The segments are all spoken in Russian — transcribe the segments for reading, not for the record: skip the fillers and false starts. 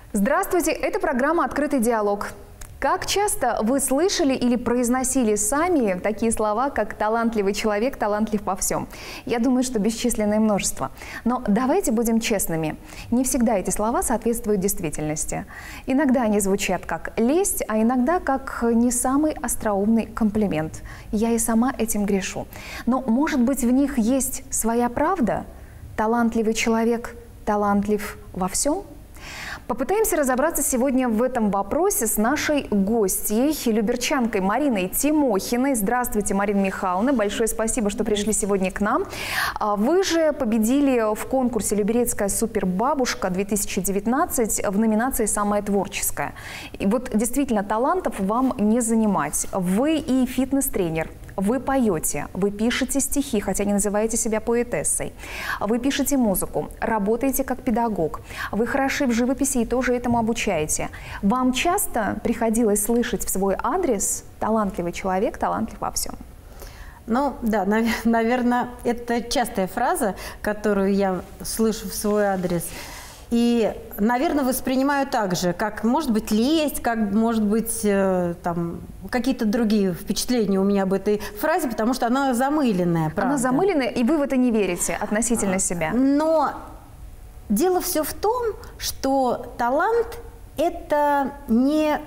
Здравствуйте, это программа «Открытый диалог». Как часто вы слышали или произносили сами такие слова, как «талантливый человек, талантлив во всем»? Я думаю, что бесчисленное множество. Но давайте будем честными. Не всегда эти слова соответствуют действительности. Иногда они звучат как лесть, а иногда как не самый остроумный комплимент. Я и сама этим грешу. Но, может быть, в них есть своя правда? Талантливый человек, талантлив во всем? Попытаемся разобраться сегодня в этом вопросе с нашей гостьей, люберчанкой Мариной Тимохиной. Здравствуйте, Марина Михайловна. Большое спасибо, что пришли сегодня к нам. Вы же победили в конкурсе «Люберецкая супербабушка-2019» в номинации «Самая творческая». И вот действительно талантов вам не занимать. Вы и фитнес-тренер. Вы поете, вы пишете стихи, хотя не называете себя поэтессой. Вы пишете музыку, работаете как педагог. Вы хороши в живописи и тоже этому обучаете. Вам часто приходилось слышать в свой адрес «талантливый человек, талантлив во всем»? Ну, да, наверное, это частая фраза, которую я слышу в свой адрес. И, наверное, воспринимаю так же, как, может быть, лесть, как, может быть, там, какие-то другие впечатления у меня об этой фразе, потому что она замыленная, правда. Она замыленная, и вы в это не верите относительно себя. Но дело все в том, что талант – это не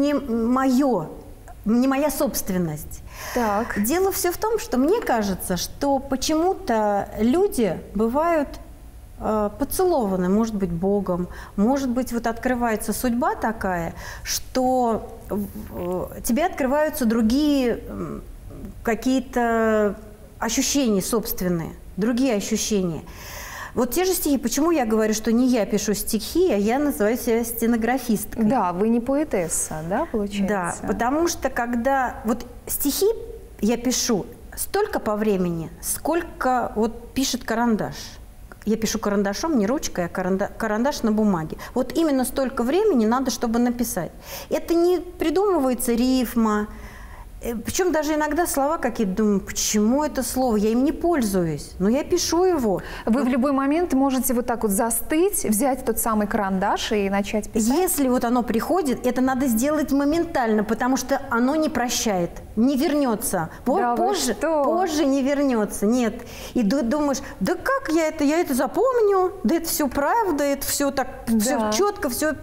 моя собственность. Так. Дело все в том, что мне кажется, что почему-то люди бывают поцелованы, может быть, Богом, может быть, вот открывается судьба такая, что тебе открываются другие какие-то ощущения собственные, другие ощущения. Вот те же стихи, почему я говорю, что не я пишу стихи, а я называю себя стенографисткой. Да, вы не поэтесса, да, получается? Да, потому что когда вот стихи я пишу столько по времени, сколько вот пишет карандаш. Я пишу карандашом, не ручкой, а карандаш на бумаге. Вот именно столько времени надо, чтобы написать. Это не придумывается рифма. Причем даже иногда слова какие-то, думаю, почему это слово? Я им не пользуюсь, но я пишу его. Вы в любой момент можете вот так вот застыть, взять тот самый карандаш и начать писать? Если вот оно приходит, это надо сделать моментально, потому что оно не прощает, не вернется. Да позже не вернется, нет. И думаешь, да как я это запомню, да это все правда, это все так, все четко, все...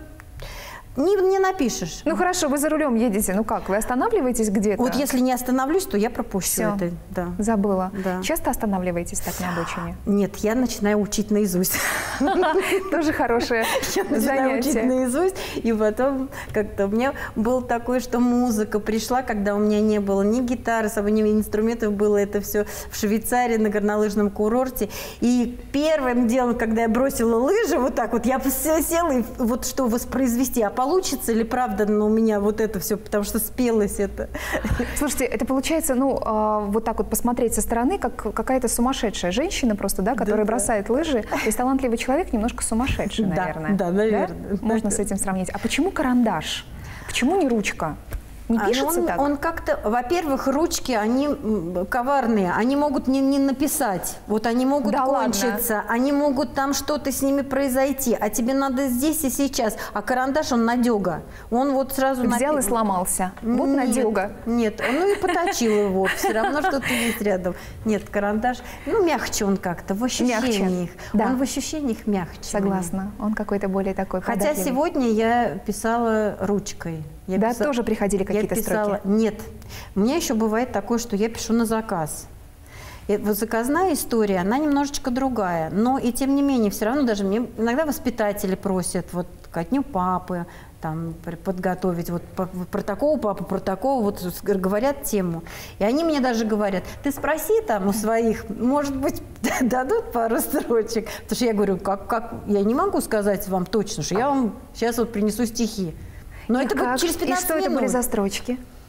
Не напишешь. Ну хорошо, вы за рулем едете, ну как, вы останавливаетесь где-то? Вот если не остановлюсь, то я пропущу это. Да. Забыла. Да. Часто останавливаетесь так на обочине? Нет, я начинаю учить наизусть. Тоже хорошее занятие. Я начинаю учить наизусть, и потом как-то у меня было такое, что музыка пришла, когда у меня не было ни гитары, ни инструментов, было это все в Швейцарии на горнолыжном курорте. И первым делом, когда я бросила лыжи, вот так вот, я села и вот что воспроизвести, а получится ли правда у меня вот это все, потому что спелось это. Слушайте, это получается, ну, вот так вот посмотреть со стороны, как какая-то сумасшедшая женщина просто, да, которая бросает лыжи. То есть талантливый человек немножко сумасшедший, наверное. Да, наверное. Да? Можно с этим сравнить. А почему карандаш? Почему не ручка? Не пишется так? Он как-то, во-первых, ручки, они коварные, они могут не написать, вот они могут кончиться, они могут там что-то с ними произойти, а тебе надо здесь и сейчас, а карандаш, он надега, он вот сразу... Взял и сломался, вот надега. Нет, ну и поточил его, все равно что-то есть рядом. Нет, карандаш, ну мягче он как-то, в ощущениях, он в ощущениях мягче. Согласна, он какой-то более такой податливый. Хотя сегодня я писала ручкой. Тоже приходили какие-то строки? Нет. У меня еще бывает такое, что я пишу на заказ. И вот заказная история, она немножечко другая. Но и тем не менее, все равно даже мне иногда воспитатели просят вот ко дню папы там, подготовить вот про такого папу, про такого, вот говорят тему. И они мне даже говорят, ты спроси там у своих, может быть, дадут пару строчек. Потому что я говорю, как я не могу сказать вам точно, что я вам сейчас вот принесу стихи. Но это будет через 15 минут. И что это были за строчки?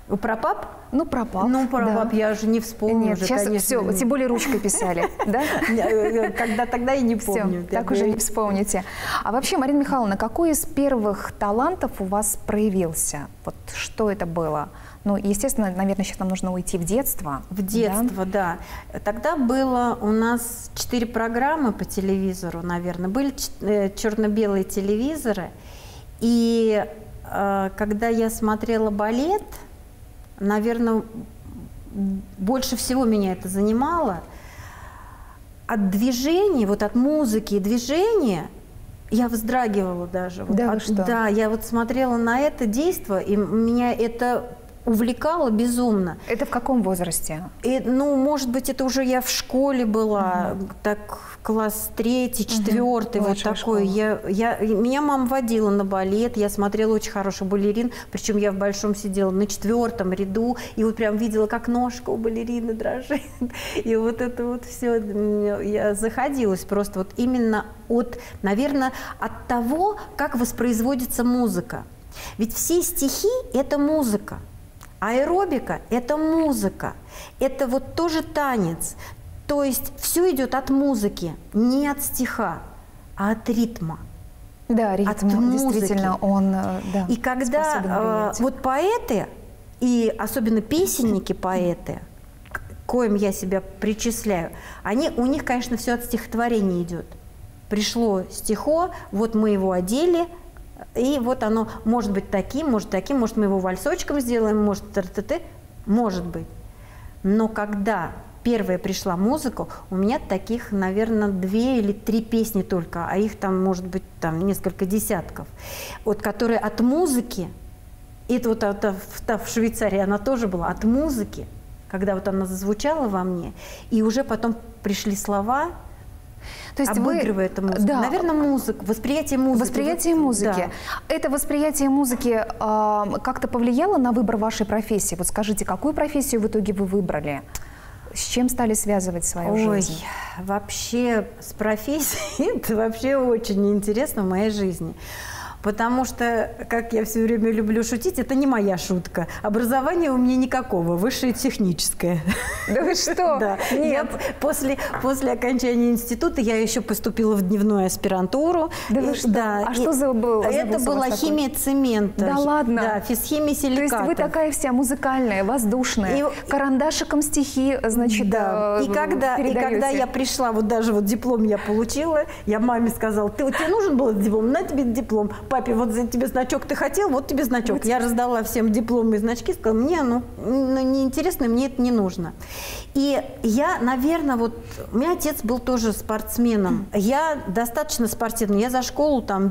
Про пап? Ну, про пап. Ну, про пап я уже не вспомню. Нет, уже, сейчас конечно, все, тем более ручкой писали, да? Когда тогда и не помню. Все, так уже не вспомните. А вообще, Марина Михайловна, какой из первых талантов у вас проявился? Вот что это было? Ну, естественно, наверное, сейчас нам нужно уйти в детство. В детство, да. Тогда было у нас 4 программы по телевизору, наверное. Были черно-белые телевизоры. И когда я смотрела балет, наверное, больше всего меня это занимало. От движений, вот от музыки и движения я вздрагивала даже. Да, вы что? Да, я вот смотрела на это действо, и меня это увлекало безумно. Это в каком возрасте? И, ну, может быть, это уже я в школе была, так класс 3-й, 4-й, вот такой. Меня мама водила на балет, я смотрела очень хороших балерин, причем я в большом сидела на 4-м ряду, и вот прям видела, как ножка у балерины дрожит. И вот это вот все, я заходилась просто вот именно от, наверное, от того, как воспроизводится музыка. Ведь все стихи – это музыка. Аэробика – это музыка, это вот тоже танец. То есть все идет от музыки, не от стиха, а от ритма. Да, ритм действительно, он да, и когда вот поэты, и особенно песенники-поэты, к коим я себя причисляю, у них, конечно, все от стихотворения идет. Пришло стихо, вот мы его одели, и вот оно может быть таким, может мы его вальсочком сделаем, может быть. Но когда первая пришла музыка, у меня таких, наверное, 2 или 3 песни только, а их там может быть там несколько десятков, вот которые от музыки, и это вот в Швейцарии она тоже была от музыки, когда вот она зазвучала во мне, и уже потом пришли слова. То есть обыгрывая эту музыку. Да. Наверное, музыка, восприятие музыки. Восприятие музыки. Да. Это восприятие музыки как-то повлияло на выбор вашей профессии? Вот скажите, какую профессию в итоге вы выбрали? С чем стали связывать свою жизнь? Вообще с профессией это вообще очень интересно в моей жизни. Потому что, как я все время люблю шутить, это не моя шутка. Образования у меня никакого, высшее техническое. Да вы что? Да. Нет. После окончания института я еще поступила в дневную аспирантуру. Да вы что? Да. А что за был? Это была химия цемента. Да ладно? Да, физхимия силикатов. То есть вы такая вся музыкальная, воздушная, карандашиком стихи, значит, да. И когда я пришла, вот даже вот диплом я получила, я маме сказала, тебе нужен был этот диплом? На тебе диплом. Папе, вот за тебе значок ты хотел, вот тебе значок. Вот. Я раздала всем дипломы и значки, сказала, мне неинтересно, мне это не нужно. И я, наверное, вот, у меня отец был тоже спортсменом. Я достаточно спортивная. Я за школу там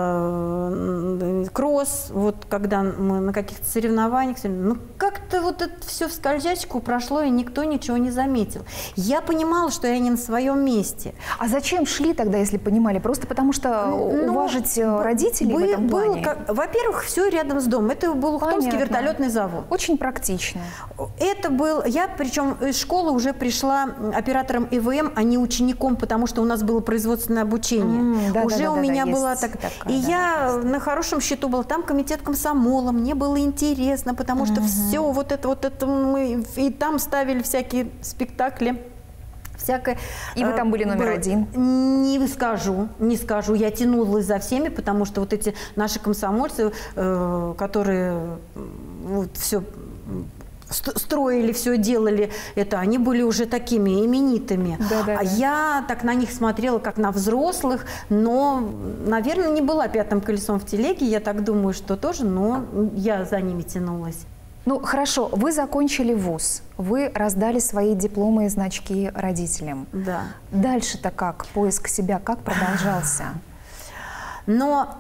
бегала кросс, вот когда мы на каких-то соревнованиях. Ну, как-то вот это все в скользячку прошло, и никто ничего не заметил. Я понимала, что я не на своем месте. А зачем шли тогда, если понимали? Просто потому что уважить родителей в этом плане? Во-первых, все рядом с домом. Это был Ухтомский вертолетный завод. Очень практично. Это был... Я, причем, из школы уже пришла оператором ИВМ, а не учеником, потому что у нас было производственное обучение. Уже у меня была так... И я на хорошем счету была. Там комитет комсомола. Мне было интересно, потому что все вот это мы... И там ставили всякие спектакли. Всякое. И вы там были номер 1? Не скажу. Я тянулась за всеми, потому что вот эти наши комсомольцы, которые вот все строили, все делали, они были уже такими именитыми. А я так на них смотрела, как на взрослых, но, наверное, не была пятым колесом в телеге, я так думаю, что тоже, но я за ними тянулась. Ну, хорошо, вы закончили вуз, вы раздали свои дипломы и значки родителям. Да. Дальше-то как? Поиск себя как продолжался? Но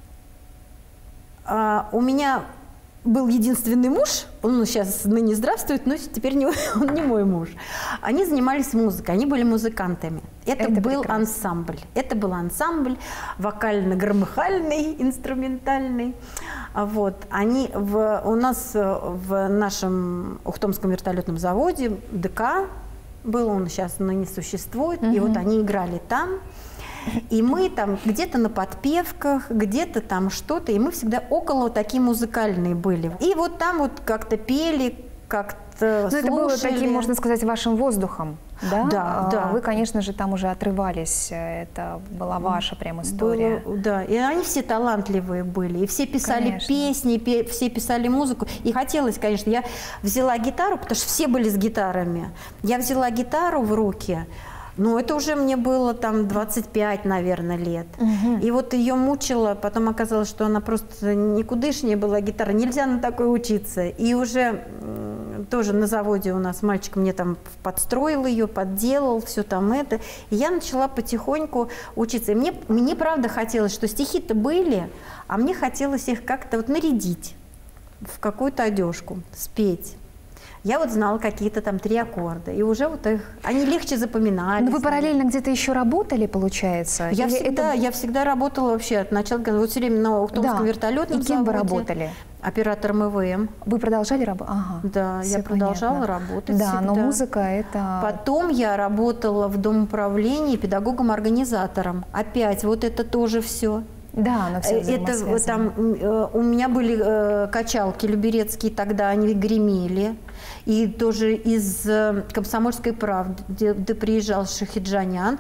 у меня был единственный муж, он сейчас ныне здравствует, но теперь он не мой муж. Они занимались музыкой, они были музыкантами. Это был ансамбль. Это был ансамбль вокально-громыхальный, инструментальный. Вот. У нас в нашем Ухтомском вертолетном заводе ДК был, он сейчас не существует, и вот они играли там. И мы там где-то на подпевках, где-то там что-то, и мы всегда около такие музыкальные были. И вот там вот как-то пели, как-то слушали. Это было таким, можно сказать, вашим воздухом, да? Да. Вы, конечно же, там уже отрывались, это была ваша прям история. Да, и они все талантливые были, и все писали песни, все писали музыку. И хотелось, конечно, я взяла гитару, потому что все были с гитарами. Я взяла гитару в руки. Ну, это уже мне было там 25, наверное, лет. И вот ее мучила, потом оказалось, что она просто никудышняя была гитара, нельзя на такой учиться. И уже тоже на заводе у нас мальчик мне там подстроил ее, подделал, все там это. И я начала потихоньку учиться. И мне правда хотелось, что стихи-то были, а мне хотелось их как-то вот нарядить в какую-то одежку, спеть. Я вот знала какие-то там 3 аккорда, и уже вот их, они легче запоминались. Но вы параллельно где-то еще работали, получается? Я всегда работала вообще от начала, вот все время на Ухтомском вертолетном заводе. И кем вы работали? Оператором ИВМ. Вы продолжали работать? Ага, да, я продолжала работать. Да, всегда. но музыка это... Потом я работала в Дом управления педагогом-организатором. Опять вот это тоже все. Да, но все это там у меня были качалки люберецкие, тогда они гремели. И тоже из «Комсомольской правды», где приезжал Шахиджанян,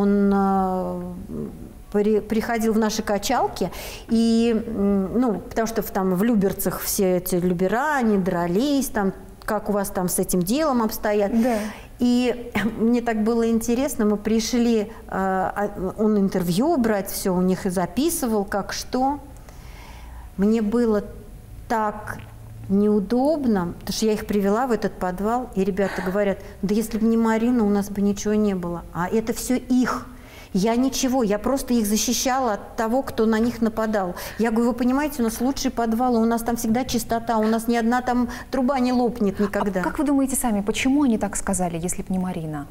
он приходил в наши качалки, и, ну, потому что там в Люберцах все эти любера, они дрались, там, как у вас там с этим делом обстоят. Да. И мне так было интересно, мы пришли, он интервью брать, все у них и записывал, как что. Мне было так неудобно, потому что я их привела в этот подвал, и ребята говорят, да если бы не Марина, у нас бы ничего не было. А это все их. Я ничего, я просто их защищала от того, кто на них нападал. Я говорю, вы понимаете, у нас лучший подвал, у нас там всегда чистота, у нас ни одна там труба не лопнет никогда. А как вы думаете сами, почему они так сказали, если бы не Марина?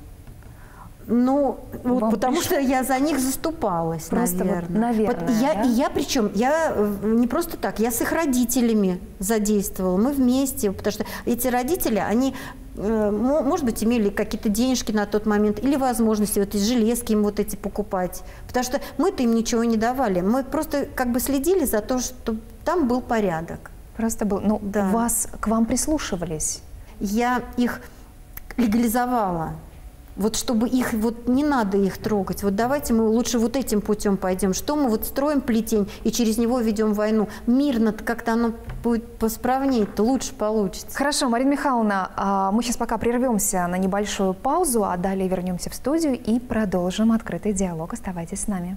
Ну, вот потому что я за них заступалась, просто наверное. Вот, наверное, да? Я причем, я не просто так, я с их родителями задействовала, мы вместе, потому что эти родители, они, может быть, имели какие-то денежки на тот момент или возможности вот эти железки им вот эти покупать, потому что мы-то им ничего не давали, мы просто как бы следили за то, что там был порядок. Просто был, ну, да. к вам прислушивались? Я их легализовала. Вот чтобы их, вот не надо их трогать, вот давайте мы лучше вот этим путем пойдем, что мы вот строим плетень и через него ведем войну. Мирно как-то оно будет посправнее-то, лучше получится. Хорошо, Марина Михайловна, мы сейчас пока прервемся на небольшую паузу, а далее вернемся в студию и продолжим открытый диалог. Оставайтесь с нами.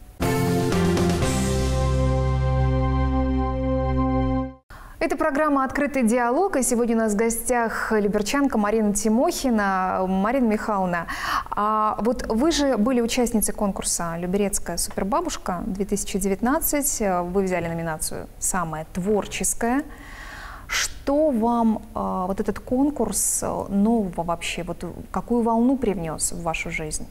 Это программа «Открытый диалог», и сегодня у нас в гостях люберчанка Марина Тимохина. Марина Михайловна, а вот вы же были участницей конкурса «Люберецкая супербабушка-2019». Вы взяли номинацию «Самая творческая». Что вам вот этот конкурс нового вообще, вот какую волну привнес в вашу жизнь?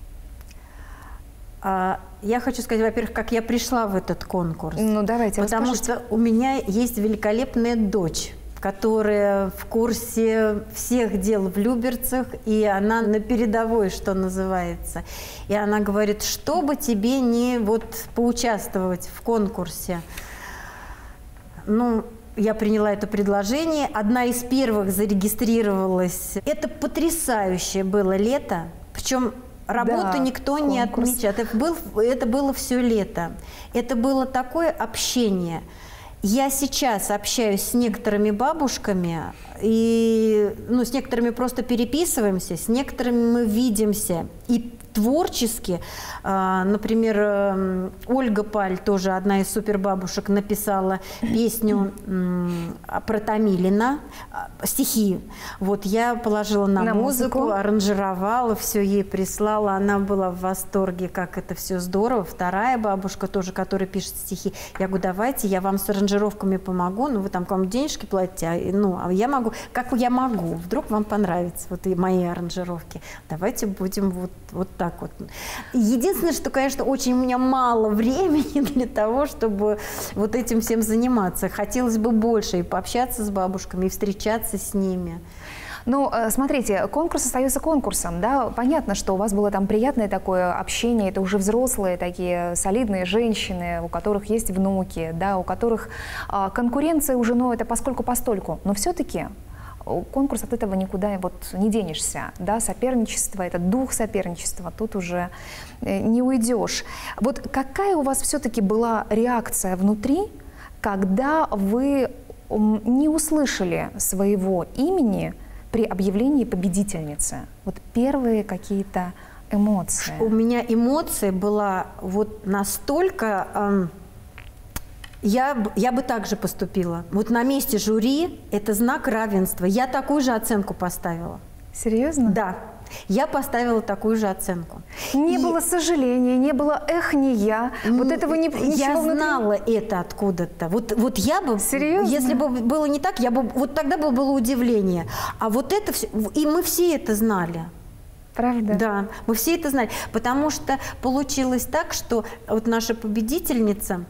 Я хочу сказать, во-первых, как я пришла в этот конкурс. Ну, давайте, потому что у меня есть великолепная дочь, которая в курсе всех дел в Люберцах, и она на передовой, что называется. И она говорит, что бы тебе не вот поучаствовать в конкурсе. Ну, я приняла это предложение. Одна из первых зарегистрировалась. Это потрясающее было лето. Причем работу никто не отмечал. Это было все лето. Это было такое общение. Я сейчас общаюсь с некоторыми бабушками, и, ну, с некоторыми просто переписываемся, с некоторыми мы видимся. И творчески, например, Ольга Паль, тоже одна из супербабушек, написала песню про Томилина, стихи. Вот я положила на музыку, аранжировала, все ей прислала. Она была в восторге, как это все здорово. Вторая бабушка тоже, которая пишет стихи. Я говорю, давайте я вам с аранжировками помогу, ну вы там кому денежки платите, а я могу, как я могу, вдруг вам понравится вот и мои аранжировки. Давайте будем вот так вот. Единственное, что, конечно, очень у меня мало времени для того, чтобы вот этим всем заниматься. Хотелось бы больше и пообщаться с бабушками, и встречаться с ними. Ну, смотрите, конкурс остается конкурсом, да, понятно, что у вас было там приятное такое общение, это уже взрослые такие солидные женщины, у которых есть внуки, да, у которых конкуренция уже, ну, это поскольку-постольку, но все-таки конкурс от этого никуда вот не денешься, да, соперничество, это дух соперничества, тут уже не уйдешь. Вот какая у вас все-таки была реакция внутри, когда вы не услышали своего имени при объявлении победительницы? Вот первые какие-то эмоции. У меня эмоция была вот настолько... Я бы так же поступила. Вот на месте жюри это знак равенства. Я такую же оценку поставила. Серьезно? Да. Я поставила такую же оценку. Не было сожаления, не было «эх, не я». Вот этого ничего я внутри... знала это откуда-то. Вот я бы... Серьезно? Если бы было не так, вот тогда бы было удивление. А вот это все... И мы все это знали. Правда? Да, мы все это знали. Потому что получилось так, что вот наша победительница,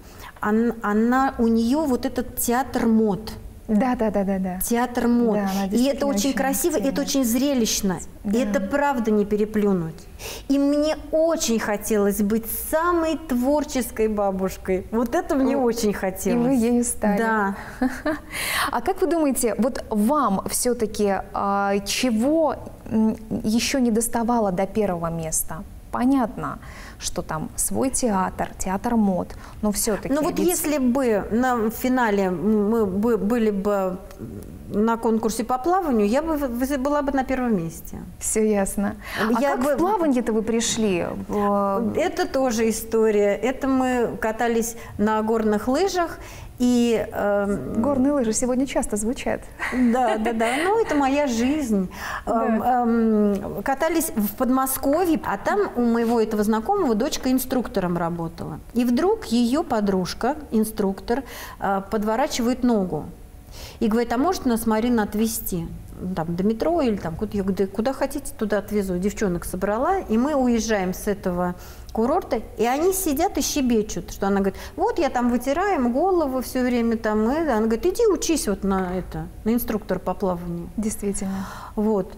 у нее вот этот театр мод. Да. Театр мод. Да, и это очень красиво, активная. это очень зрелищно. Да. И это правда не переплюнуть. И мне очень хотелось быть самой творческой бабушкой. Вот это мне очень хотелось. И вы ею стали. Да. А как вы думаете, вот вам все-таки чего еще не доставало до первого места? Понятно, что там свой театр, театр мод, но все-таки... Ну вот если бы на финале мы были бы на конкурсе по плаванию, я бы была бы на первом месте. Все ясно. Как в плаванье-то вы пришли? Это тоже история. Это мы катались на горных лыжах. И, горные лыжи сегодня часто звучат. Да. Ну, это моя жизнь. Катались в Подмосковье, а там у моего этого знакомого дочка инструктором работала. И вдруг ее подружка, инструктор, подворачивает ногу. И говорит, а может нас, Марина, отвезти? Там, до метро или там, я говорю, куда хотите, туда отвезу. Девчонок собрала, и мы уезжаем с этого курорта, и они сидят и щебечут, что она говорит, вот я там вытираем голову все время, там, и она говорит, иди учись вот на инструктора по плаванию. Действительно. Вот.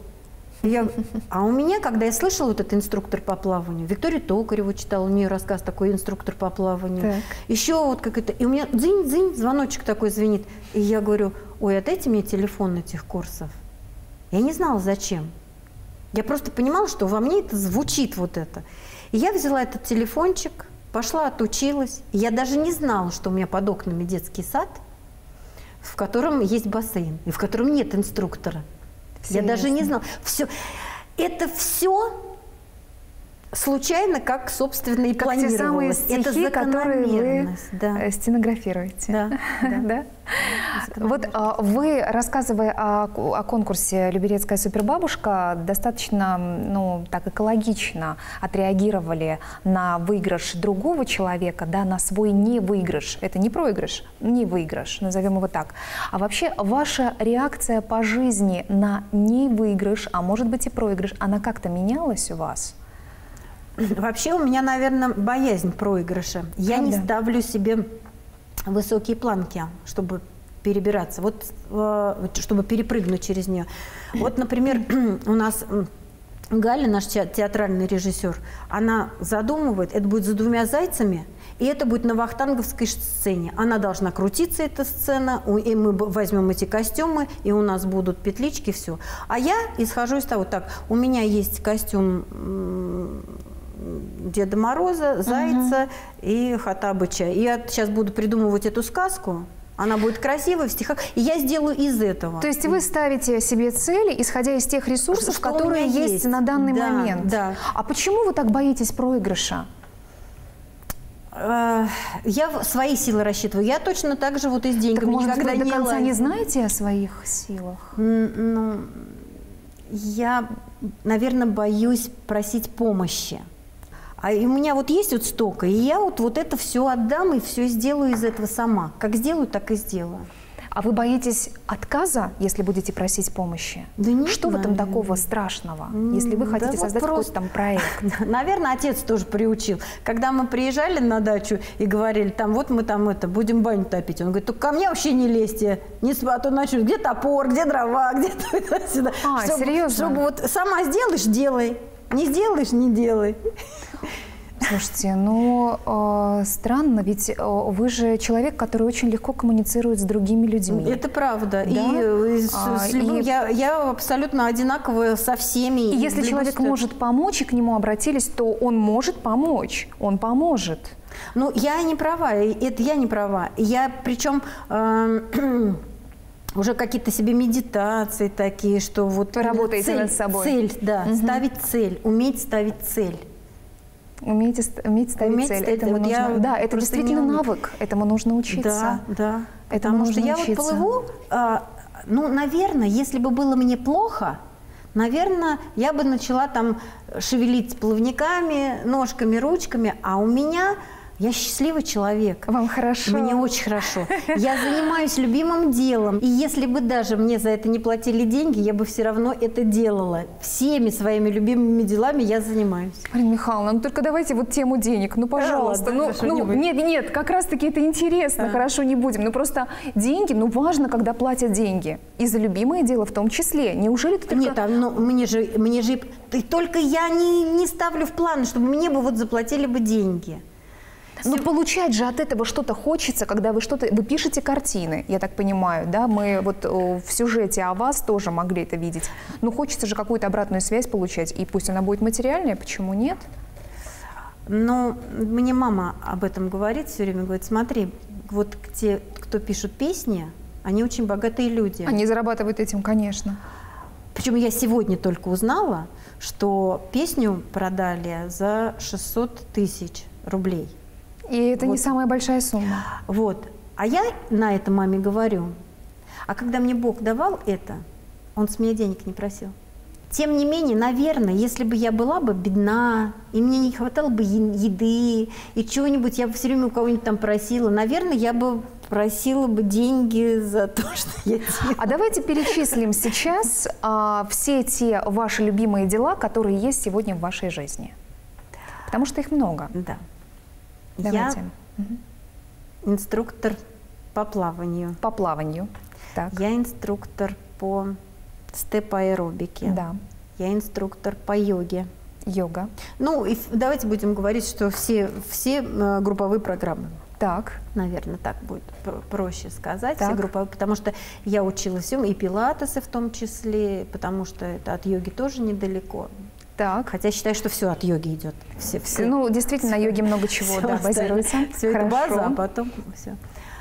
А у меня, когда я слышала вот этот инструктор по плаванию, Викторию Токареву читала, у нее рассказ такой, инструктор по плаванию. Так. Еще вот как это, и у меня дзынь-дзынь, звоночек такой звенит. И я говорю, ой, отдайте мне телефон этих курсов. Я не знала, зачем. Я просто понимала, что во мне это звучит вот это. И я взяла этот телефончик, пошла, отучилась. И я даже не знала, что у меня под окнами детский сад, в котором есть бассейн, и в котором нет инструктора. Я даже не знала. Это все случайно, как, собственно, и планировалось. Те самые стихи, которые вы стенографируете. Да. Вот вы, рассказывая о конкурсе «Люберецкая супербабушка», достаточно, так экологично отреагировали на выигрыш другого человека, да, на свой невыигрыш. Это не проигрыш, не выигрыш, назовем его так. А вообще ваша реакция по жизни на невыигрыш, а может быть и проигрыш, она как-то менялась у вас? Вообще у меня, наверное, боязнь проигрыша. Я не ставлю себе высокие планки, чтобы перебираться, чтобы перепрыгнуть через нее. Вот, например, у нас Галя, наш театральный режиссер, она задумывает, это будет за двумя зайцами, и это будет на вахтанговской сцене. Она должна крутиться, эта сцена, и мы возьмем эти костюмы, и у нас будут петлички, все. А я исхожу из того, так, у меня есть костюм Деда Мороза, Зайца и Хоттабыча. И я сейчас буду придумывать эту сказку. Она будет красивой в стихах, и я сделаю из этого. То есть вы ставите себе цели, исходя из тех ресурсов, что которые есть на данный момент. Да. А почему вы так боитесь проигрыша? Я свои силы рассчитываю. Я точно так же вот и с деньгами. Так, может, никогда вы до конца не не знаете о своих силах? Ну, я, наверное, боюсь просить помощи. А у меня вот есть вот столько, и я вот это все отдам и все сделаю из этого сама. Как сделаю, так и сделаю. А вы боитесь отказа, если будете просить помощи? Да нет, что в этом наверное. такого страшного, если вы хотите вот создать просто. какой-то там проект? Наверное, отец тоже приучил. Когда мы приезжали на дачу и говорили, там, вот мы там будем баню топить. Он говорит, только ко мне вообще не лезьте. А то начнут, где топор, где дрова, где туда-сюда. Серьезно? Чтобы вот сама сделаешь, делай. Не сделаешь, не делай. Слушайте, странно, ведь вы же человек, который очень легко коммуницирует с другими людьми. Это правда. Да? И с любым, я абсолютно одинаковая со всеми. И если человек может помочь, и к нему обратились, то он может помочь, он поможет. Ну, я не права, это я не права. Я, причем, уже какие-то себе медитации такие, что вот... Вы работаете над собой. Цель, да, ставить цель, уметь ставить цель. Уметь ставить цель. Этому вот нужно, да, это действительно навык, этому нужно учиться. Да. Этому Потому что я вот плыву, наверное, если бы было мне плохо, наверное, я бы начала там шевелить плавниками, ножками, ручками, а у меня... Я счастливый человек. Вам хорошо? Мне очень хорошо. Я занимаюсь любимым делом. И если бы даже мне за это не платили деньги, я бы все равно это делала. Всеми своими любимыми делами я занимаюсь. Марина Михайловна, только давайте вот тему денег, пожалуйста. Нет, как раз-таки это интересно, хорошо, не будем. Просто деньги, важно, когда платят деньги. И за любимое дело в том числе. Неужели ты только... Нет, мне же... Только я не ставлю в планы, чтобы мне бы вот заплатили бы деньги. Получать же от этого что-то хочется, когда вы пишете картины, я так понимаю, да, мы вот в сюжете о вас тоже могли это видеть. Хочется же какую-то обратную связь получать, и пусть она будет материальная, почему нет? Мне мама об этом говорит все время, говорит, смотри, вот те, кто пишут песни, они очень богатые люди. Они зарабатывают этим, конечно. Причем я сегодня только узнала, что песню продали за 600 тысяч рублей. И это не самая большая сумма. Вот. А я на это маме говорю, а когда мне Бог давал это, Он с меня денег не просил. Тем не менее, наверное, если бы я была бы бедна, и мне не хватало бы еды, и чего-нибудь, я бы все время у кого-нибудь там просила, наверное, я бы просила бы деньги за то, что я делаю. А давайте перечислим сейчас все те ваши любимые дела, которые есть сегодня в вашей жизни. Потому что их много. Да. Давайте. Я инструктор по плаванию. По плаванию. Так. Я инструктор по степ-аэробике. Да. Я инструктор по йоге. Йога. И давайте будем говорить, что все групповые программы. Так. Наверное, так будет проще сказать. Так. Все групповые, потому что я училась и пилатесы в том числе, потому что это от йоги тоже недалеко. Так. Хотя считаю, что все от йоги идет. Все, действительно, на йоге много чего базируется. Все это база, а потом все.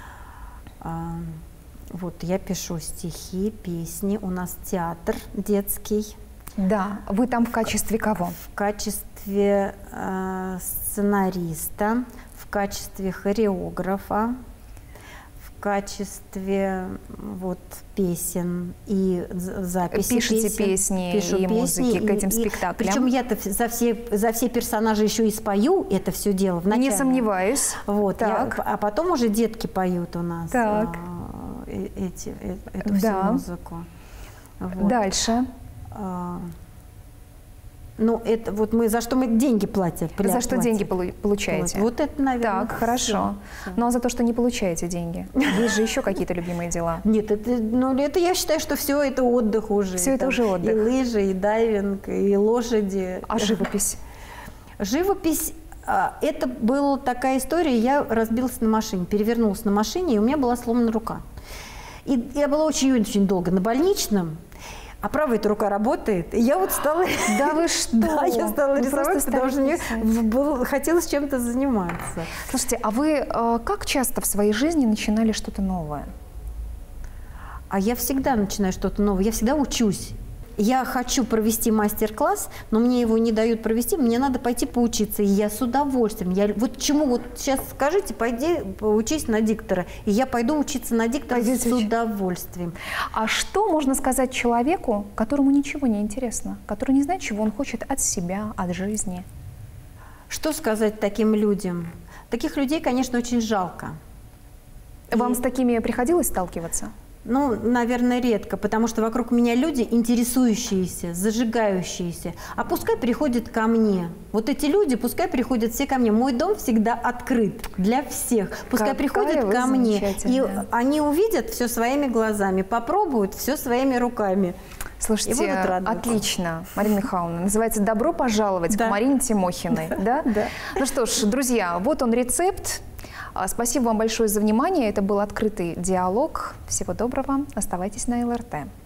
Вот я пишу стихи, песни. У нас театр детский. Да. Вы там в качестве кого? В качестве сценариста, в качестве хореографа, в качестве песен и записи. Пишите песни и музыки к этим спектаклям. Причем я-то за все персонажи еще и спою это все дело. Вначале. Не сомневаюсь. Вот, а потом уже детки поют у нас эту всю музыку. Вот. Дальше. Это вот за что мы деньги платим. За что деньги получаете? Вот это, наверное. Так, хорошо. Все. А за то, что не получаете деньги? Есть же еще какие-то любимые дела? Нет, это я считаю, что все это отдых уже. Все это уже отдых. И лыжи, и дайвинг, и лошади. А живопись? Живопись, это была такая история, я разбилась на машине, перевернулась на машине, и у меня была сломана рука. И я была очень-очень долго на больничном. А правая эта рука работает, и я вот стала... Да вы что? Да, я стала рисовать, потому что мне хотелось чем-то заниматься. Слушайте, а вы как часто в своей жизни начинали что-то новое? А я всегда начинаю что-то новое, я всегда учусь. Я хочу провести мастер-класс, но мне его не дают провести, мне надо пойти поучиться. И я с удовольствием. Сейчас скажите, пойди поучись на диктора. И я пойду учиться на диктора с удовольствием. А что можно сказать человеку, которому ничего не интересно, который не знает, чего он хочет от себя, от жизни? Что сказать таким людям? Таких людей, конечно, очень жалко. Вам с такими приходилось сталкиваться? Ну, наверное, редко, потому что вокруг меня люди интересующиеся, зажигающиеся. А пускай приходят ко мне. Вот эти люди, пускай приходят все ко мне. Мой дом всегда открыт для всех. Пускай приходят ко мне, и они увидят все своими глазами, попробуют все своими руками. Слушайте, отлично, Марина Михайловна. Называется «Добро пожаловать» к Марине Тимохиной. Да? Да. Ну что ж, друзья, вот он рецепт. Спасибо вам большое за внимание. Это был открытый диалог. Всего доброго. Оставайтесь на ЛРТ.